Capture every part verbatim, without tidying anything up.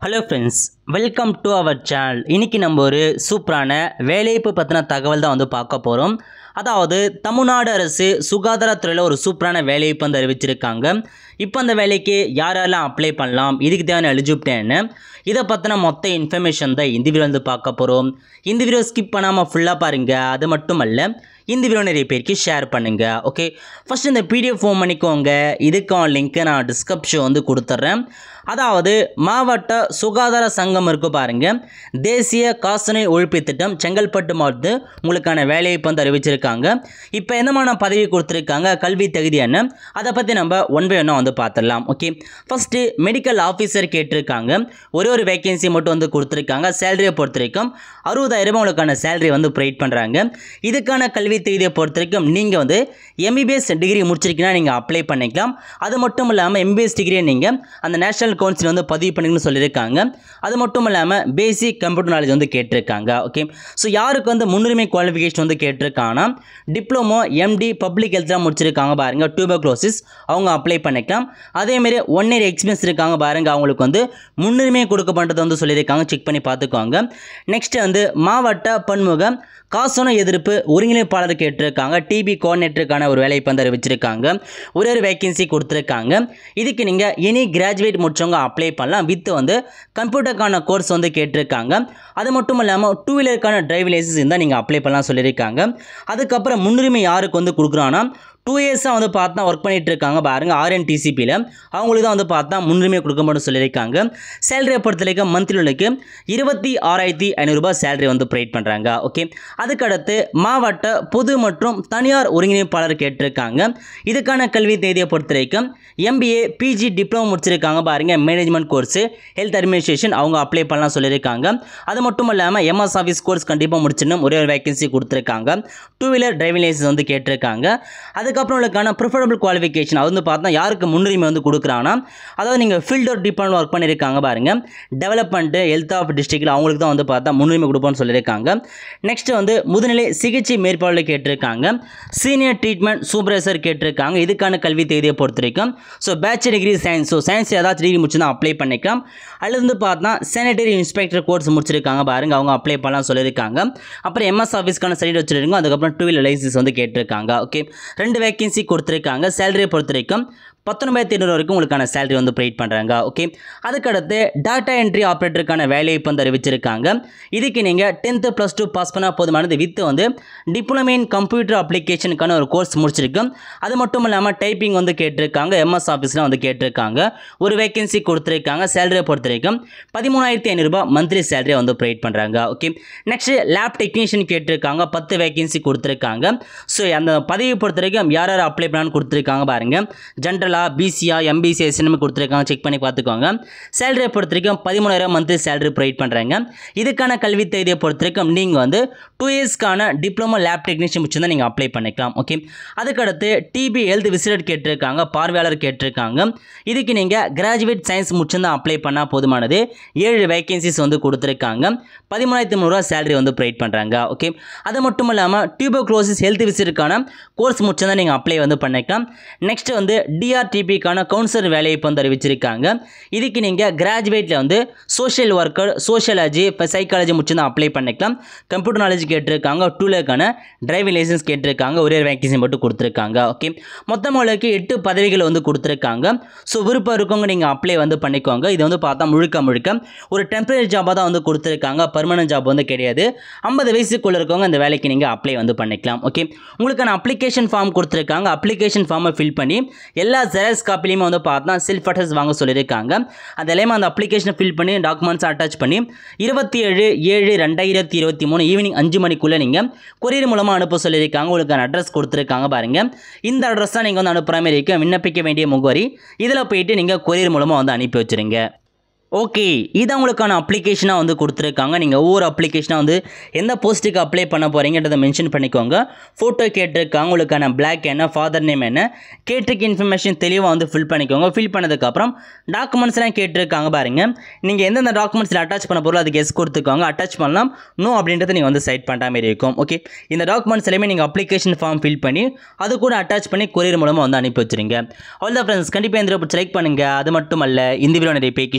Hello friends, welcome to our channel. இன்னைக்கு நம்ம ஒரு சூப்பரான வேலைவாய்ப்பு பத்தின தகவல் தான் வந்து பார்க்க போறோம். அதாவது தமிழ்நாடு அரசு சுகாதாரத்துறையில ஒரு சூப்பரான வேலைவாய்ப்பு வந்து அறிவிச்சிருக்காங்க. இப்போ அந்த வேலைக்கு யாரெல்லாம் அப்ளை பண்ணலாம், இதுக்கு தேவையான எலிஜிபிலிட்டி என்ன, இதை பற்றின மொத்த இன்ஃபர்மேஷன் தான் இந்த வீடியோ வந்து பார்க்க போகிறோம். இந்த வீடியோ ஸ்கிப் பண்ணாமல் ஃபுல்லாக பாருங்கள். அது மட்டும் அல்ல, இந்த வீடியோ நிறைய பேருக்கு ஷேர் பண்ணுங்கள். ஓகே, ஃபஸ்ட் இந்த பிடிஎஃப் ஃபார்ம் பண்ணிக்கோங்க. இதுக்கான லிங்க்கை நான் டிஸ்கிரிப்ஷன் வந்து கொடுத்துட்றேன். அதாவது மாவட்ட சுகாதார சங்கம் இருக்கு பாருங்க, தேசிய காசநோய் ஒழிப்பு திட்டம் செங்கல்பட்டு மாவட்டத்தில் உங்களுக்கான வேலைவாய்ப்பு வந்து அறிவிச்சிருக்காங்க. இப்போ என்னமான பதவி கொடுத்துருக்காங்க, கல்வி தகுதி என்ன, அதை பற்றி நம்ம ஒன் பை ஒன்னாக வந்து பார்த்துடலாம். ஓகே, ஃபஸ்ட்டு மெடிக்கல் ஆஃபீஸர் கேட்டிருக்காங்க. ஒரே ஒரு வேகன்சி மட்டும் வந்து கொடுத்துருக்காங்க. சேலரியை பொறுத்த வரைக்கும் அறுபதாயிரம் உங்களுக்கான சேலரி வந்து ப்ரொவைட் பண்ணுறாங்க. இதுக்கான கல்வி தகுதியை பொறுத்த வரைக்கும் நீங்கள் வந்து எம்பிபிஎஸ் டிகிரி முடிச்சிருக்கீங்கன்னா நீங்கள் அப்ளை பண்ணிக்கலாம். அது மட்டும் இல்லாமல் எம்பிபிஎஸ் டிகிரியை நீங்கள் அந்த நேஷனல் கவுன்சில் வந்து பதிவு பண்ணிங்கன்னு சொல்லியிருக்காங்க. அது மட்டும் இல்லாமல் பேசிக் கம்ப்யூட்டர் நாலேஜ் வந்து கேட்டிருக்காங்க. ஓகே, ஸோ யாருக்கு வந்து முன்னுரிமை குவாலிஃபிகேஷன் வந்து கேட்டிருக்காங்கன்னா டிப்ளமோ எம்டி பப்ளிக் ஹெல்த்லாம் முடிச்சிருக்காங்க பாருங்கள், டியூபர்குலோசிஸ், அவங்க அப்ளை பண்ணிக்கலாம். அதேமாரி ஒன் இயர் எக்ஸ்பீரியன்ஸ் இருக்காங்க பாருங்கள், அவங்களுக்கு வந்து முன்னுரிமை கொடுக்கப்படுறது வந்து சொல்லியிருக்காங்க. செக் பண்ணி பார்த்துக்கோங்க. நெக்ஸ்ட் வந்து மாவட்ட பன்முக காசநோய் எதிர்ப்பு ஒருங்கிணைப்பாளர் கேட்டிருக்காங்க. டிபி கோஆர்டினேட்டருக்கான ஒரு வேலையை வந்து அறிவிச்சிருக்காங்க. ஒரு ஒரு வேகன்சி கொடுத்துருக்காங்க. இதுக்கு நீங்கள் எனி கிராஜுவேட் முடிச்சவங்க அப்ளை பண்ணலாம். வித் வந்து கம்ப்யூட்டருக்கான கோர்ஸ் வந்து கேட்டிருக்காங்க. அது மட்டும் இல்லாமல் டூ வீலருக்கான டிரைவிங் லைசன்ஸ் இருந்தால் நீங்கள் அப்ளை பண்ணலாம் சொல்லியிருக்காங்க. அதுக்கப்புறம் முன்னுரிமை யாருக்கு வந்து கொடுக்குறாங்கன்னா டூ இயர்ஸாக வந்து பார்த்தா ஒர்க் பண்ணிட்டு இருக்காங்க பாருங்கள், ஆர்என்டிசிபியில், அவங்களுக்கு தான் வந்து பார்த்தா முன்னுரிமை கொடுக்க மட்டும் சொல்லியிருக்காங்க. சேலரியை பொறுத்த வரைக்கும் மந்த்லிக்கு இருபத்தி ஆறாயிரத்தி ஐநூறுரூபா சேலரி வந்து ப்ரொவைட் பண்ணுறாங்க. ஓகே, அதுக்கடுத்து மாவட்ட பொது மற்றும் தனியார் ஒருங்கிணைப்பாளர் கேட்டிருக்காங்க. இதுக்கான கல்வி தேதியை பொறுத்த வரைக்கும் எம்பிஏ பிஜி டிப்ளமோ முடிச்சிருக்காங்க பாருங்கள், மேனேஜ்மெண்ட் கோர்ஸு ஹெல்த் அட்மினிஸ்ட்ரேஷன், அவங்க அப்ளை பண்ணலாம் சொல்லியிருக்காங்க. அது மட்டும் இல்லாமல் எம்எஸ் ஆஃபீஸ் கோர்ஸ் கண்டிப்பாக முடிச்சிடணும். ஒரே ஒரு வேகன்சி கொடுத்துருக்காங்க. டூ வீலர் டிரைவிங் லைசன்ஸ் வந்து கேட்டிருக்காங்க. அது அதுக்கப்புறம் உங்களுக்கான ப்ரிஃபரபிள் குவாலிஃபிகேஷன் அது வந்து பார்த்தா யாருக்கு முன்னுரிமை வந்து கொடுக்குறாங்கன்னா, அதாவது நீங்கள் ஃபீல்ட் ஒர்க் டிபார்ட்மெண்ட் ஒர்க் பண்ணியிருக்காங்க பாருங்கள், டெவலப்மெண்ட்டு ஹெல்த் ஆஃப் டிஸ்ட்ரிக்டில், அவங்களுக்கு தான் வந்து பார்த்தா முன்னுரிமை கொடுப்போம்னு சொல்லியிருக்காங்க. நெக்ஸ்ட் வந்து முதுநிலை சிகிச்சை மேற்பார்வையாளர் கேட்டிருக்காங்க. சீனியர் ட்ரீட்மெண்ட் சூப்பர்வைசர் கேட்டிருக்காங்க. இதுக்கான கல்வி தேதியை பொறுத்த வரைக்கும் so bachelor degree science, so science ஏதாச்சும் டிகிரி முடிச்சு தான் அப்ளை பண்ணிக்கலாம். அல்லது வந்து பார்த்தா சானிடரி இன்ஸ்பெக்டர் கோர்ஸ் முடிச்சிருக்காங்க பாருங்கள், அவங்க அப்ளை பண்ணலாம் சொல்லியிருக்காங்க. அப்புறம் எம்எஸ் ஆஃபீஸ்க்கான சர்டிஃபிகேட் வச்சுருக்காங்க. அதுக்கப்புறம் டூ வீலர் லைசன்ஸ் வந்து கேட்டிருக்காங்க. ஓகே, ரெண்டு வேகன்சி கொடுத்துருக்காங்க. சேலரியை பொறுத்த வரைக்கும் பத்தொன்பதாயிரத்தி ஐநூறு வரைக்கும் உங்களுக்கான சேலரி வந்து ப்ரொவைட் பண்ணுறாங்க. ஓகே, அதுக்கடுத்து டாட்டா என்ட்ரி ஆப்ரேட்டருக்கான வேலைவாய்ப்பு வந்து அறிவிச்சிருக்காங்க. இதுக்கு நீங்கள் டென்த்து ப்ளஸ் டூ பாஸ் பண்ணால் போதுமானது. வித்து வந்து டிப்ளமோ இன் கம்ப்யூட்டர் அப்ளிகேஷனுக்கான ஒரு கோர்ஸ் முடிச்சிருக்கோம். அது மட்டும் இல்லாமல் டைப்பிங் வந்து கேட்டிருக்காங்க. எம்எஸ் ஆஃபீஸில் வந்து கேட்டிருக்காங்க. ஒரு வேகன்சி கொடுத்துருக்காங்க. சேலரியை பொறுத்த வரைக்கும் பதிமூணாயிரத்தி ஐநூறுரூபா மந்த்லி சேலரியை வந்து ப்ரொவைட் பண்ணுறாங்க. ஓகே, நெக்ஸ்ட் லேப் டெக்னீஷியன் கேட்டிருக்காங்க. பத்து வேகன்சி கொடுத்துருக்காங்க. ஸோ அந்த பதவியை பொறுத்த வரைக்கும் யார் யார் அப்ளை பண்ணான்னு கொடுத்துருக்காங்க பாருங்கள். ஜென்ரல் பிசியா எம்பிசிஐ சினிமா கொடுத்துருக்காங்க. செக் பண்ணி பார்த்துக்கோங்க. சேலரியை பொறுத்த வரைக்கும் பதிமூணாயிரம் மந்த்லி சேலரி ப்ரொவைட் பண்ணுறாங்க. இதுக்கான கல்வி தேதியை பொறுத்த வரைக்கும் நீங்கள் வந்து டூ இயர்ஸ்க்கான டிப்ளமோ லேப் டெக்னீஷியன் முடிச்சிருந்தால் நீங்கள் அப்ளை பண்ணிக்கலாம். ஓகே, அதுக்கடுத்து டிபி ஹெல்த் விசிட்டர் கேட்டிருக்காங்க. பார்வையாளர் கேட்டிருக்காங்க. இதுக்கு நீங்கள் கிராஜுவேட் சயின்ஸ் முடிச்சிருந்தா அப்ளை பண்ணால் போதுமானது. ஏழு வேகன்சிஸ் வந்து கொடுத்துருக்காங்க. பதிமூணாயிரத்தி முந்நூறுரூவா சேலரி வந்து ப்ரொவைட் பண்ணுறாங்க. ஓகே, அது மட்டும் இல்லாமல் டியூபர்குலோசிஸ் ஹெல்த் விசிட்டருக்கான கோர்ஸ் முடிச்சிருந்தால் நீங்கள் அப்ளை வந்து பண்ணிக்கலாம். நெக்ஸ்ட் வந்து டிஆர் டிபிக்கான கவுன்சிலர் வேலையை வந்து அறிவிச்சிருக்காங்க. இதுக்கு நீங்கள் கிராஜுவேட்டில் வந்து சோஷியல் ஒர்க்கர், சோஷியாலஜி, இப்போ சைக்காலஜி முடிச்சுதான் அப்ளை பண்ணிக்கலாம். கம்ப்யூட்டர் நாலேஜ் கேட்டிருக்காங்க. டூலருக்கான டிரைவிங் லைசன்ஸ் கேட்டிருக்காங்க. ஒரே வேகன்சி மட்டும் கொடுத்துருக்காங்க. ஓகே, மொத்தம் உங்களுக்கு எட்டு பதவிகள் வந்து கொடுத்துருக்காங்க. ஸோ விருப்பம் இருக்கவங்க நீங்கள் அப்ளை வந்து பண்ணிக்கோங்க. இது வந்து பார்த்தா முழுக்க முழுக்க ஒரு டெம்பரரி ஜாபாக தான் வந்து கொடுத்துருக்காங்க. பர்மனன்ட் ஜாப் வந்து கிடையாது. ஐம்பது வயசுக்குள்ளே இருக்கவங்க அந்த வேலைக்கு நீங்கள் அப்ளை வந்து பண்ணிக்கலாம். ஓகே, உங்களுக்கான அப்ளிகேஷன் ஃபார்ம் கொடுத்துருக்காங்க. அப்ளிகேஷன் ஃபார்மை ஃபில் பண்ணி எல்லா ஜெராக்ஸ் காப்பிலையுமே வந்து பார்த்தா செல்ஃப் அட்டஸ்ட் வாங்க சொல்லியிருக்காங்க. அது எல்லாமே அந்த அப்ளிகேஷனை ஃபில் பண்ணி டாக்குமெண்ட்ஸ் அட்டாச் பண்ணி இருபத்தி ஏழு ஏழு ரெண்டாயிரத்தி இருபத்தி மூணு ஈவினிங் அஞ்சு மணிக்குள்ளே நீங்கள் கொரியர் மூலமாக அனுப்ப சொல்லியிருக்காங்க. உங்களுக்கான அட்ரஸ் கொடுத்துருக்காங்க பாருங்கள். இந்த அட்ரஸ் தான் நீங்கள் வந்து அனுப்புகிற மாதிரி இருக்க. விண்ணப்பிக்க வேண்டிய முகவரி இதில் போயிட்டு நீங்கள் கொரியர் மூலமாக வந்து அனுப்பி வச்சுருங்க. ஓகே, இதான் உங்களுக்கான அப்ளிகேஷனாக வந்து கொடுத்துருக்காங்க. நீங்கள் ஒவ்வொரு அப்ளிகேஷனாக வந்து எந்த போஸ்ட்டுக்கு அப்ளை பண்ண போகிறீங்கன்றதை மென்ஷன் பண்ணிக்கோங்க. ஃபோட்டோ கேட்டிருக்காங்க. உங்களுக்கான பிளாக் என்ன, ஃபாதர் நேம் என்ன, கேட்டிருக்க இன்ஃபர்மேஷன் தெளிவாக வந்து ஃபில் பண்ணிக்கோங்க. ஃபில் பண்ணதுக்கப்புறம் டாக்குமெண்ட்ஸ்லாம் கேட்டிருக்காங்க பாருங்கள். நீங்கள் எந்தெந்த டாக்குமெண்ட்ஸில் அட்டாச் பண்ண போகிறோம் அதுக்கு எஸ் கொடுத்துக்கோங்க. அட்டாச் பண்ணலாம், நோ அப்படின்றத நீங்கள் வந்து சைட் பண்ணுற மாதிரி இருக்கும். ஓகே, இந்த டாக்குமெண்ட்ஸ் எல்லாமே நீங்கள் அப்ளிகேஷன் ஃபார்ம் ஃபில் பண்ணி அது கூட அட்டாச் பண்ணி கொரியர் மூலமாக வந்து அனுப்பி வச்சுருங்க. அவ்வளோதான் ஃப்ரெண்ட்ஸ், கண்டிப்பாக இந்த வீடியோ லைக் பண்ணுங்கள். அது மட்டும் அல்ல, இந்த வீடியோ நிறைய பேருக்கு ஷேர் பண்ணுங்கள்.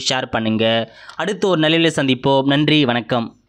பண்ணுங்கள். அடுத்து ஒரு நிலையில் சந்திப்போம். நன்றி, வணக்கம்.